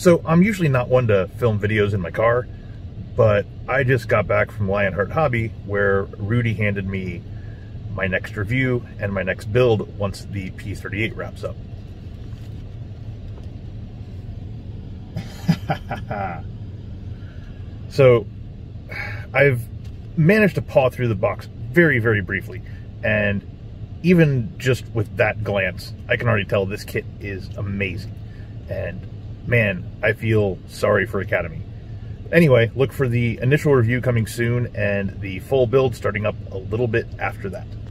So I'm usually not one to film videos in my car, but I just got back from Lionheart Hobby where Rudy handed me my next review and my next build once the P38 wraps up. So I've managed to paw through the box very, very briefly, and even just with that glance, I can already tell this kit is amazing. And man, I feel sorry for Academy. Anyway, look for the initial review coming soon and the full build starting up a little bit after that.